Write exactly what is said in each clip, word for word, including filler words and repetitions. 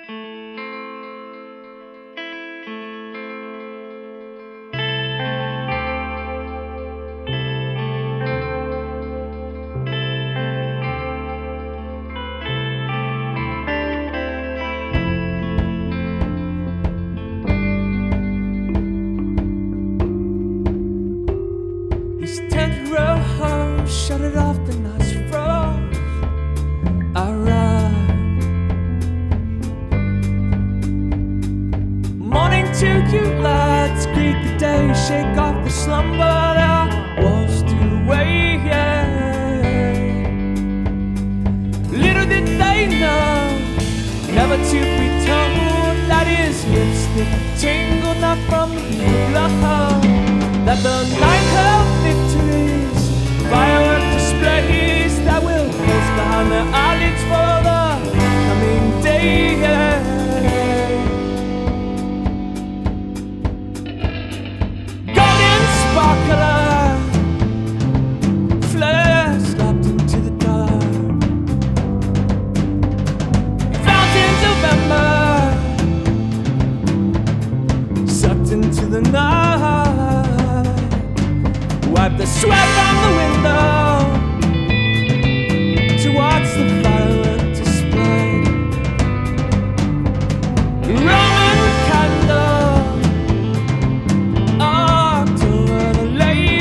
Shut it off, the nights froze. I ride. Morning to you lads, greet the day, shake off the slumber that washed away. Little did they know, never to be told, that his lipstick tingled not from the blood, that the night held victories, firework displays that will close behind their eyelids for the coming day. Golden sparkler, flares slapped into the dark. Fountains of ember, sucked into the night. Wipe the sweat from the window to watch the firework display. Roman candle, October the lake.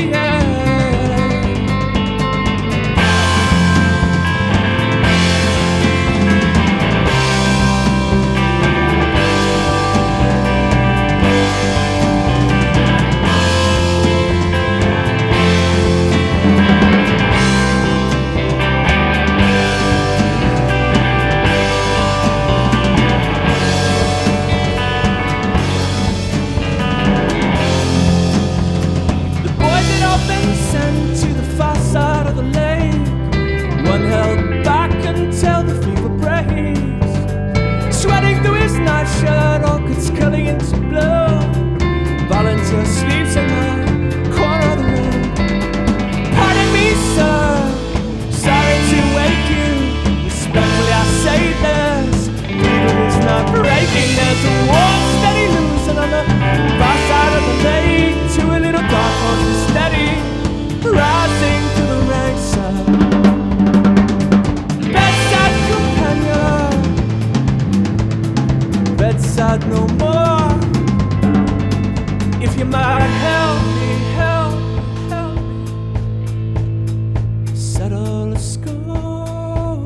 One held back until the fever breaks, sweating through his nightshirt, orchids curling into blue. Volunteer sleeps in the corner of the room. Pardon me, sir, sorry to wake you. Respectfully I say this, even it's not breaking. There's a warm, steady losing on the far side of the lake, to a little dark horse steady, rising through the ranks. Bedside no more. If you might help me, help me, help me settle a score.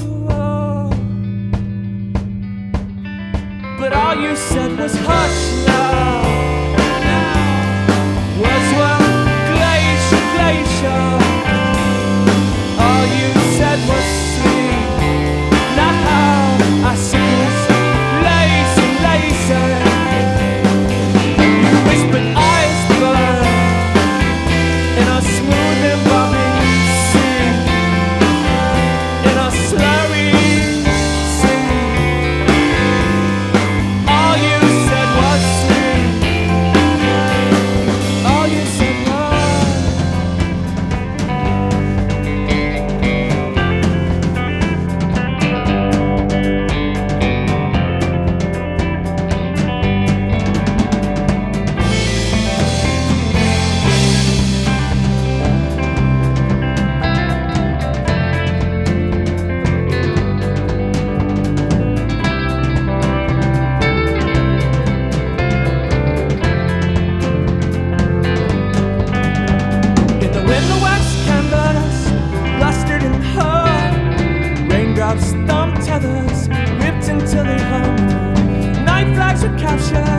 But all you said was hush now. Words were glacier, glacier. All you said was sleep. Now I see what's you whispered iceberg in a smooth and bobbing sea, in a slurry sea. All you said was sleep. All you said thumb tethers whipped until they hung. Night flags were captured